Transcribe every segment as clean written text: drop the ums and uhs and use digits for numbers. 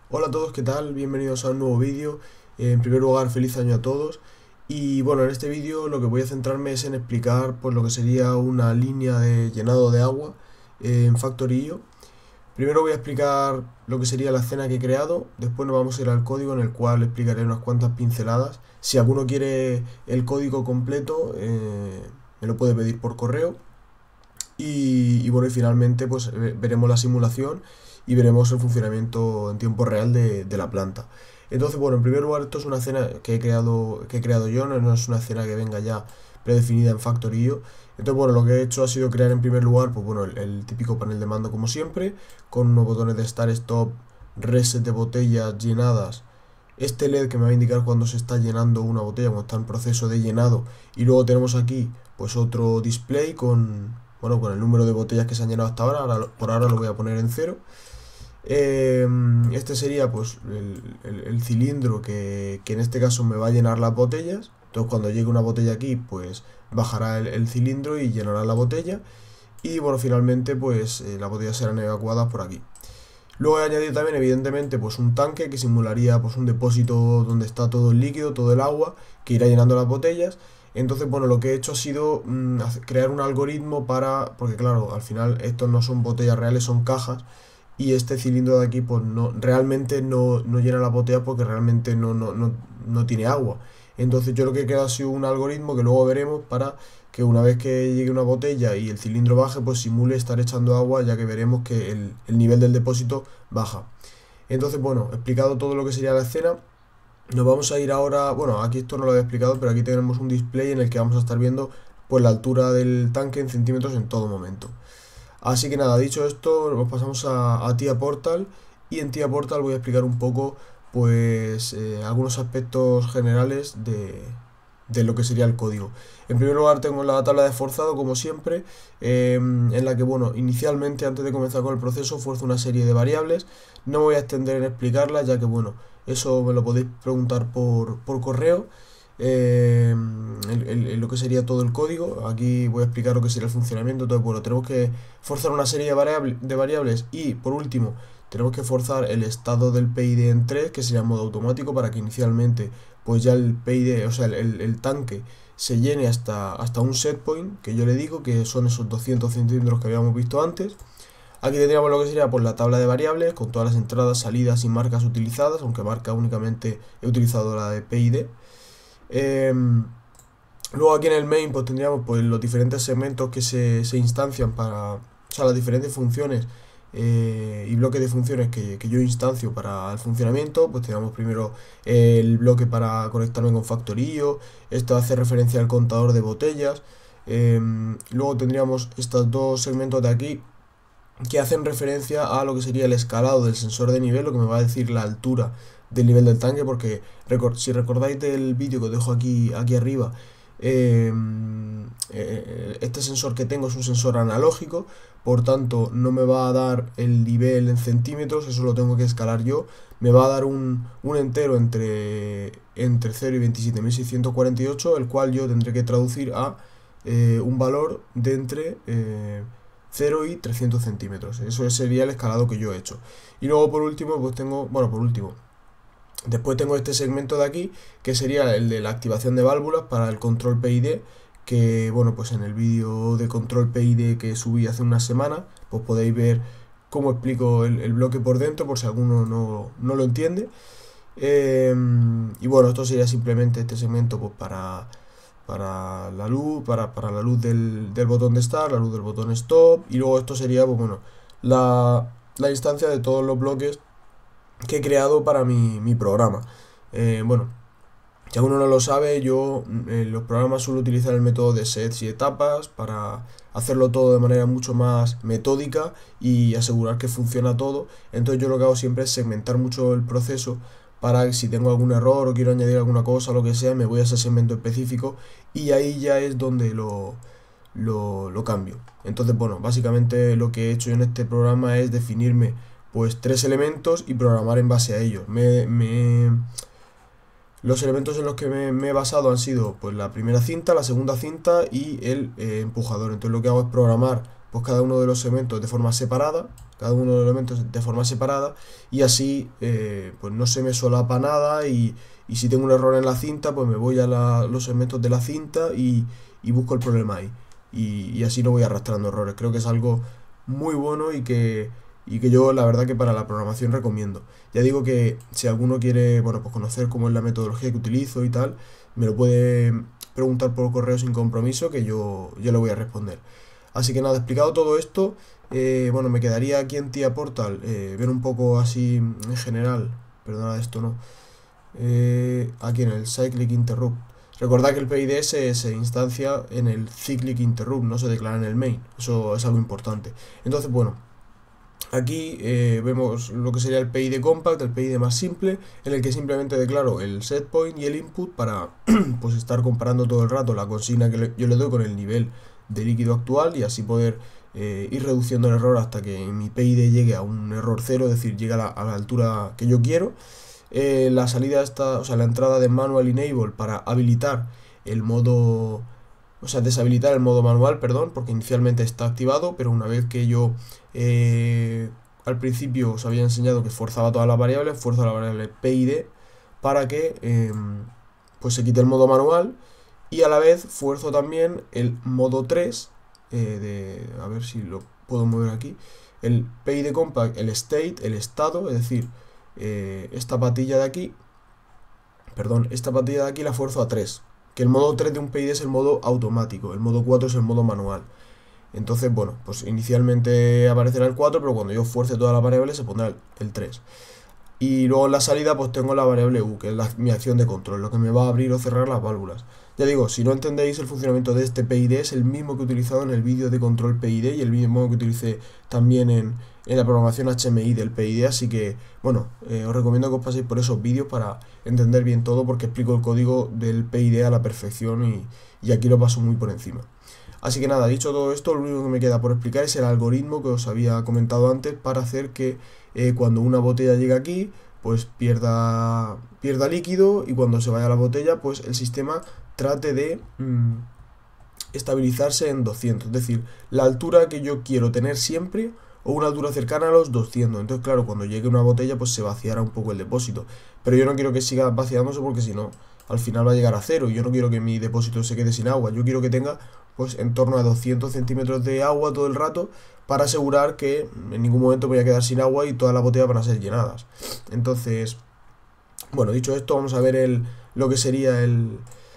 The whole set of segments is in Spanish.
Hola a todos, ¿qué tal? Bienvenidos a un nuevo vídeo. En primer lugar, feliz año a todos. Y bueno, en este vídeo lo que voy a centrarme es en explicar pues lo que sería una línea de llenado de agua en Factorio. Primero voy a explicar lo que sería la escena que he creado, después nos vamos a ir al código en el cual explicaré unas cuantas pinceladas. Si alguno quiere el código completo, me lo puede pedir por correo. Y bueno, y finalmente pues veremos la simulación y veremos el funcionamiento en tiempo real de la planta. Entonces, bueno, en primer lugar, esto es una escena que he creado yo, no es una escena que venga ya predefinida en Factorio. Entonces, bueno, lo que he hecho ha sido crear en primer lugar, pues bueno, el típico panel de mando como siempre, con unos botones de Start, Stop, Reset de botellas llenadas. Este LED que me va a indicar cuando se está llenando una botella, cuando está en proceso de llenado. Y luego tenemos aquí, pues otro display con el número de botellas que se han llenado hasta ahora. Por ahora lo voy a poner en cero. Este sería pues el cilindro que en este caso me va a llenar las botellas. Entonces cuando llegue una botella aquí, pues bajará el cilindro y llenará la botella. Y bueno, finalmente pues las botellas serán evacuadas por aquí. Luego he añadido también evidentemente pues un tanque que simularía pues un depósito donde está todo el líquido, todo el agua, que irá llenando las botellas. Entonces, bueno, lo que he hecho ha sido crear un algoritmo porque claro, al final estos no son botellas reales, son cajas. Y este cilindro de aquí, pues no, realmente no llena la botella porque realmente no tiene agua. Entonces yo lo que he creado ha sido un algoritmo que luego veremos para que una vez que llegue una botella y el cilindro baje, pues simule estar echando agua, ya que veremos que el nivel del depósito baja. Entonces, bueno, explicado todo lo que sería la escena, nos vamos a ir ahora, bueno, aquí esto no lo había explicado, pero aquí tenemos un display en el que vamos a estar viendo pues la altura del tanque en centímetros en todo momento. Así que nada, dicho esto, nos pasamos a TIA Portal y en TIA Portal voy a explicar un poco pues algunos aspectos generales de lo que sería el código. En primer lugar tengo la tabla de forzado como siempre, en la que bueno, inicialmente antes de comenzar con el proceso forzo una serie de variables. No me voy a extender en explicarlas, ya que bueno, eso me lo podéis preguntar por correo. Lo que sería todo el código. Aquí voy a explicar lo que sería el funcionamiento. Entonces, bueno, tenemos que forzar una serie de variables y por último tenemos que forzar el estado del PID en 3, que sería modo automático, para que inicialmente pues ya el PID, o sea, el tanque se llene hasta un set point, que yo le digo que son esos 200 centímetros que habíamos visto antes. Aquí tendríamos lo que sería pues la tabla de variables con todas las entradas, salidas y marcas utilizadas, aunque marca únicamente he utilizado la de PID. Luego aquí en el main pues tendríamos pues los diferentes segmentos que se instancian para, o sea, las diferentes funciones y bloques de funciones que yo instancio para el funcionamiento. Pues tenemos primero el bloque para conectarme con Factorio, esto hace referencia al contador de botellas. Luego tendríamos estos dos segmentos de aquí que hacen referencia a lo que sería el escalado del sensor de nivel, lo que me va a decir la altura del nivel del tanque, porque si recordáis del vídeo que os dejo aquí arriba, este sensor que tengo es un sensor analógico, por tanto no me va a dar el nivel en centímetros, eso lo tengo que escalar yo. Me va a dar un entero entre 0 y 27.648, el cual yo tendré que traducir a un valor de entre 0 y 300 centímetros. Eso sería el escalado que yo he hecho. Y luego por último, pues tengo, bueno, por último, después tengo este segmento de aquí, que sería el de la activación de válvulas para el control PID, que bueno, pues en el vídeo de control PID que subí hace una semana, pues podéis ver cómo explico el bloque por dentro, por si alguno no lo entiende. Y bueno, esto sería simplemente este segmento pues para la luz, para la luz del botón de Start, la luz del botón Stop, y luego esto sería pues bueno, la instancia de todos los bloques que he creado para mi programa. Bueno, si alguno no lo sabe, yo en los programas suelo utilizar el método de sets y etapas para hacerlo todo de manera mucho más metódica y asegurar que funciona todo. Entonces yo lo que hago siempre es segmentar mucho el proceso para que si tengo algún error o quiero añadir alguna cosa o lo que sea, me voy a ese segmento específico y ahí ya es donde lo cambio. Entonces, bueno, básicamente lo que he hecho en este programa es definirme pues tres elementos y programar en base a ellos. Los elementos en los que me he basado han sido pues la primera cinta, la segunda cinta y el empujador. Entonces lo que hago es programar pues cada uno de los segmentos de forma separada, cada uno de los elementos de forma separada, y así pues no se me solapa nada, y si tengo un error en la cinta, pues me voy a los segmentos de la cinta y busco el problema ahí, y así no voy arrastrando errores. Creo que es algo muy bueno y que yo la verdad que para la programación recomiendo. Ya digo que si alguno quiere, bueno, pues conocer cómo es la metodología que utilizo y tal, me lo puede preguntar por correo sin compromiso, que yo le voy a responder. Así que nada, explicado todo esto, bueno, me quedaría aquí en TIA Portal, ver un poco así en general, perdona esto no, aquí en el Cyclic Interrupt. Recordad que el PID se instancia en el Cyclic Interrupt, no se declara en el main, eso es algo importante. Entonces, bueno, aquí vemos lo que sería el PID compact, el PID más simple, en el que simplemente declaro el setpoint y el input para pues estar comparando todo el rato la consigna que yo le doy con el nivel de líquido actual, y así poder ir reduciendo el error hasta que mi PID llegue a un error cero, es decir, llegue a la altura que yo quiero. La salida está, o sea, la entrada de manual enable para habilitar el modo, o sea, deshabilitar el modo manual, perdón, porque inicialmente está activado, pero una vez que yo al principio os había enseñado que forzaba todas las variables, fuerzo la variable PID para que pues se quite el modo manual, y a la vez fuerzo también el modo 3 a ver si lo puedo mover aquí, el PID compact, el state, el estado, es decir, esta patilla de aquí, perdón, esta patilla de aquí la fuerzo a 3, que el modo 3 de un PID es el modo automático, el modo 4 es el modo manual. Entonces, bueno, pues inicialmente aparecerá el 4, pero cuando yo fuerce todas las variables se pondrá el 3. Y luego en la salida pues tengo la variable U, que es mi acción de control, lo que me va a abrir o cerrar las válvulas. Ya digo, si no entendéis el funcionamiento de este PID, es el mismo que he utilizado en el vídeo de control PID y el mismo que utilicé también en la programación HMI del PID, así que, bueno, os recomiendo que os paséis por esos vídeos para entender bien todo, porque explico el código del PID a la perfección y aquí lo paso muy por encima. Así que nada, dicho todo esto, lo único que me queda por explicar es el algoritmo que os había comentado antes para hacer que cuando una botella llegue aquí, pues pierda líquido, y cuando se vaya a la botella, pues el sistema trate de estabilizarse en 200, es decir, la altura que yo quiero tener siempre, o una altura cercana a los 200. Entonces, claro, cuando llegue una botella, pues se vaciará un poco el depósito, pero yo no quiero que siga vaciándose, porque si no, al final va a llegar a cero, y yo no quiero que mi depósito se quede sin agua. Yo quiero que tenga pues en torno a 200 centímetros de agua todo el rato, para asegurar que en ningún momento voy a quedar sin agua y todas las botellas van a ser llenadas. Entonces, bueno, dicho esto, vamos a ver lo que sería el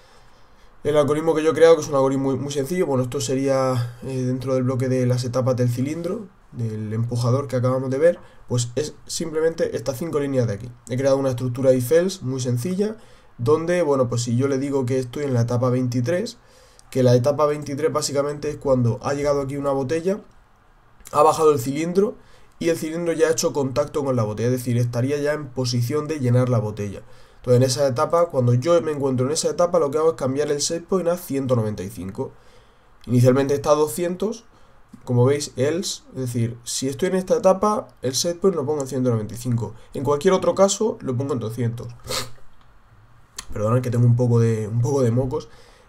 algoritmo que yo he creado, que es un algoritmo muy, muy sencillo. Bueno, esto sería dentro del bloque de las etapas del cilindro, del empujador que acabamos de ver, pues es simplemente estas 5 líneas de aquí. He creado una estructura if else muy sencilla, donde, bueno, pues si yo le digo que estoy en la etapa 23, que la etapa 23 básicamente es cuando ha llegado aquí una botella, ha bajado el cilindro y el cilindro ya ha hecho contacto con la botella, es decir, estaría ya en posición de llenar la botella. Entonces en esa etapa, cuando yo me encuentro en esa etapa, lo que hago es cambiar el setpoint a 195. Inicialmente está a 200, como veis, else, es decir, si estoy en esta etapa, el setpoint lo pongo en 195. En cualquier otro caso, lo pongo en 200. Perdonad que tengo un poco de mocos.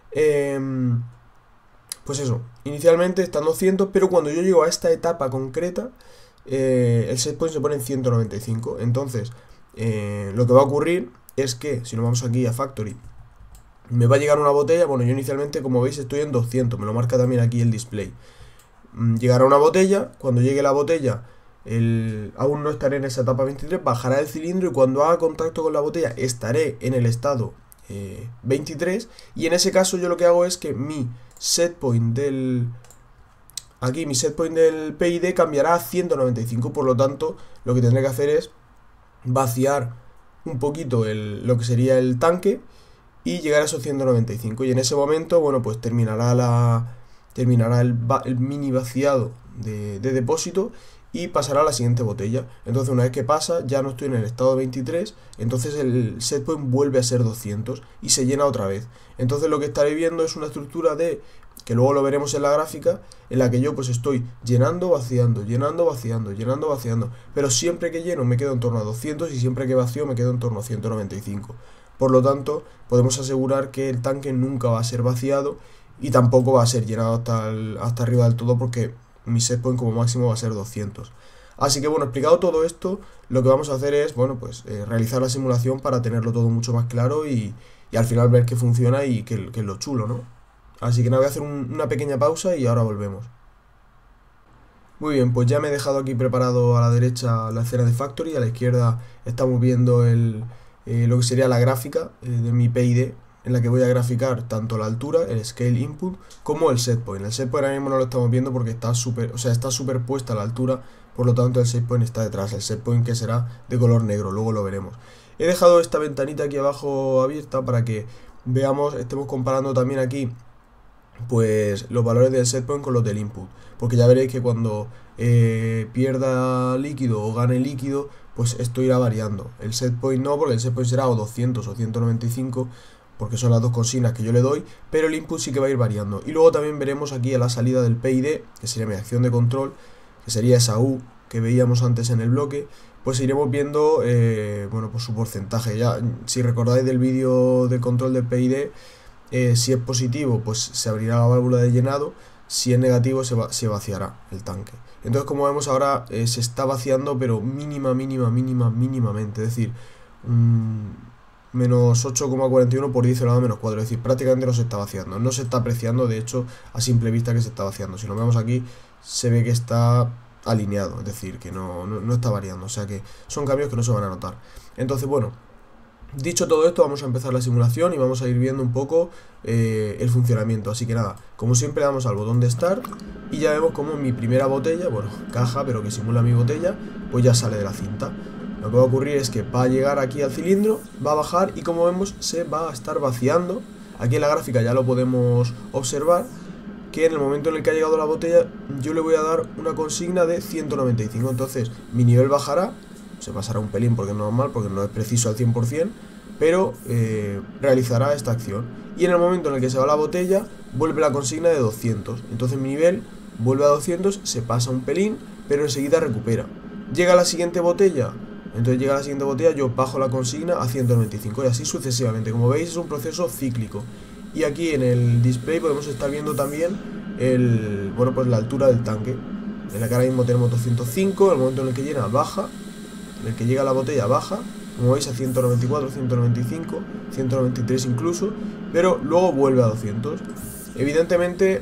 Pues eso, inicialmente está en 200, pero cuando yo llego a esta etapa concreta, el setpoint se pone en 195. Entonces, lo que va a ocurrir es que, si nos vamos aquí a Factory, me va a llegar una botella. Bueno, yo inicialmente, como veis, estoy en 200, me lo marca también aquí el display. Llegará una botella, cuando llegue la botella, aún no estaré en esa etapa 23, bajará el cilindro, y cuando haga contacto con la botella estaré en el estado 23, y en ese caso yo lo que hago es que mi setpoint del PID cambiará a 195, por lo tanto lo que tendré que hacer es vaciar un poquito lo que sería el tanque y llegar a esos 195, y en ese momento, bueno, pues terminará el mini vaciado de depósito y pasará a la siguiente botella. Entonces, una vez que pasa, ya no estoy en el estado 23, entonces el setpoint vuelve a ser 200 y se llena otra vez. Entonces lo que estaré viendo es una estructura que luego lo veremos en la gráfica, en la que yo pues estoy llenando, vaciando, llenando, vaciando, llenando, vaciando, pero siempre que lleno me quedo en torno a 200, y siempre que vacío me quedo en torno a 195. Por lo tanto, podemos asegurar que el tanque nunca va a ser vaciado y tampoco va a ser llenado hasta arriba del todo, porque mi set point como máximo va a ser 200. Así que bueno, explicado todo esto, lo que vamos a hacer es, bueno, pues realizar la simulación para tenerlo todo mucho más claro y al final ver que funciona y que es lo chulo, ¿no? Así que nada, voy a hacer una pequeña pausa y ahora volvemos. Muy bien, pues ya me he dejado aquí preparado a la derecha la escena de Factory, a la izquierda estamos viendo lo que sería la gráfica de mi PID, en la que voy a graficar tanto la altura, el scale input, como el set point. El set point ahora mismo no lo estamos viendo porque está está superpuesta la altura, por lo tanto el set point está detrás, el set point que será de color negro, luego lo veremos. He dejado esta ventanita aquí abajo abierta para que veamos, estemos comparando también aquí pues los valores del set point con los del input, porque ya veréis que cuando pierda líquido o gane líquido, pues esto irá variando. El set point no, porque el set point será o 200 o 195, porque son las dos consignas que yo le doy, pero el input sí que va a ir variando. Y luego también veremos aquí a la salida del PID, que sería mi acción de control, que sería esa U que veíamos antes en el bloque, pues iremos viendo bueno, pues su porcentaje. Ya, si recordáis del vídeo de control del PID, si es positivo, pues se abrirá la válvula de llenado, si es negativo se vaciará el tanque. Entonces, como vemos ahora, se está vaciando, pero mínimamente, es decir, menos 8,41 por 10 elevado a menos 4, es decir, prácticamente no se está vaciando, no se está apreciando, de hecho, a simple vista que se está vaciando. Si lo vemos aquí, se ve que está alineado, es decir, que no está variando, o sea que son cambios que no se van a notar. Entonces, bueno, dicho todo esto, vamos a empezar la simulación y vamos a ir viendo un poco el funcionamiento. Así que nada, como siempre damos al botón de Start y ya vemos como mi primera botella, bueno, caja, pero que simula mi botella, pues ya sale de la cinta. Lo que va a ocurrir es que va a llegar aquí al cilindro, va a bajar y como vemos se va a estar vaciando. Aquí en la gráfica ya lo podemos observar, que en el momento en el que ha llegado la botella yo le voy a dar una consigna de 195. Entonces mi nivel bajará, se pasará un pelín porque es normal, porque no es preciso al 100%, pero realizará esta acción. Y en el momento en el que se va la botella, vuelve la consigna de 200. Entonces mi nivel vuelve a 200, se pasa un pelín, pero enseguida recupera. Llega la siguiente botella, entonces llega la siguiente botella, yo bajo la consigna a 195 y así sucesivamente. Como veis, es un proceso cíclico. Y aquí en el display podemos estar viendo también bueno, pues la altura del tanque, en la que ahora mismo tenemos 205, en el momento en el que llena baja, en el que llega la botella baja, como veis, a 194, 195, 193 incluso, pero luego vuelve a 200. Evidentemente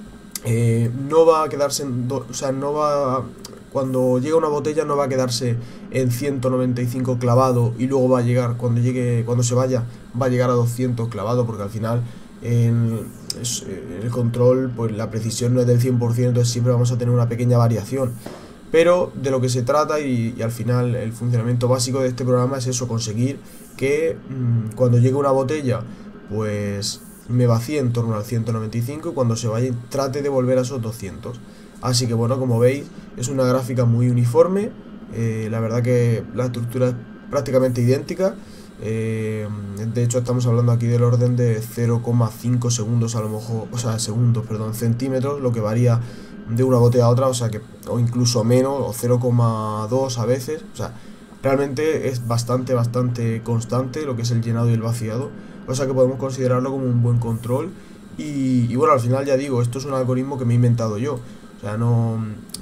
no va a quedarse o sea, no va, cuando llega una botella no va a quedarse en 195 clavado y luego va a llegar, cuando se vaya, va a llegar a 200 clavado, porque al final en el control pues la precisión no es del 100%, entonces siempre vamos a tener una pequeña variación. Pero de lo que se trata y al final el funcionamiento básico de este programa es eso, conseguir que cuando llegue una botella pues me vacíe en torno al 195 y cuando se vaya trate de volver a esos 200. Así que bueno, como veis es una gráfica muy uniforme, la verdad que la estructura es prácticamente idéntica. De hecho estamos hablando aquí del orden de 0,5 segundos a lo mejor, o sea, segundos, perdón, centímetros, lo que varía de una botella a otra, o sea que, o incluso menos, o 0,2 a veces, o sea, realmente es bastante constante lo que es el llenado y el vaciado, o sea que podemos considerarlo como un buen control. Y bueno, al final ya digo, esto es un algoritmo que me he inventado yo, o sea, no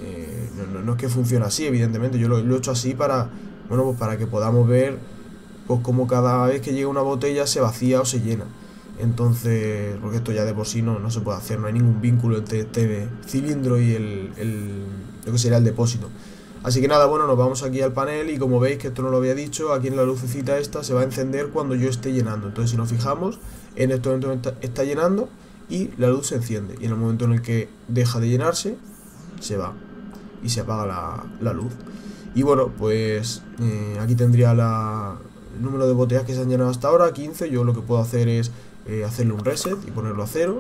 es que funcione así, evidentemente, yo lo he hecho así para, bueno, pues para que podamos ver pues como cada vez que llega una botella se vacía o se llena. Entonces, porque esto ya de por sí no se puede hacer, no hay ningún vínculo entre este cilindro y lo que sería el depósito. Así que nada, bueno, nos vamos aquí al panel y como veis, que esto no lo había dicho, aquí en la lucecita esta se va a encender cuando yo esté llenando. Entonces, si nos fijamos, en este momento está llenando y la luz se enciende. Y en el momento en el que deja de llenarse, se va y se apaga la luz. Y bueno, pues aquí tendría el número de botellas que se han llenado hasta ahora, 15. Yo lo que puedo hacer es hacerle un reset y ponerlo a 0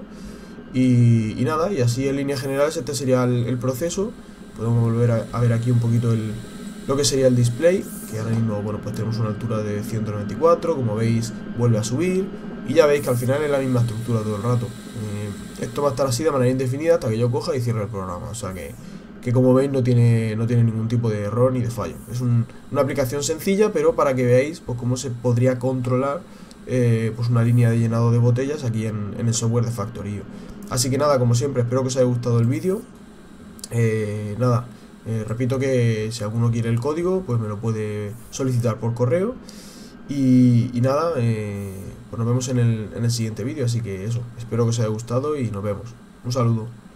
y nada, y así en líneas generales este sería el proceso. Podemos volver a ver aquí un poquito lo que sería el display, que ahora mismo, bueno, pues tenemos una altura de 194, como veis vuelve a subir y ya veis que al final es la misma estructura todo el rato. Esto va a estar así de manera indefinida hasta que yo coja y cierre el programa, o sea que como veis no tiene ningún tipo de error ni de fallo. Es una aplicación sencilla, pero para que veáis pues cómo se podría controlar pues una línea de llenado de botellas aquí en el software de Factory. Así que nada, como siempre, espero que os haya gustado el vídeo. Nada, repito que si alguno quiere el código, pues me lo puede solicitar por correo. Y nada, pues nos vemos en el siguiente vídeo, así que eso, espero que os haya gustado y nos vemos. Un saludo.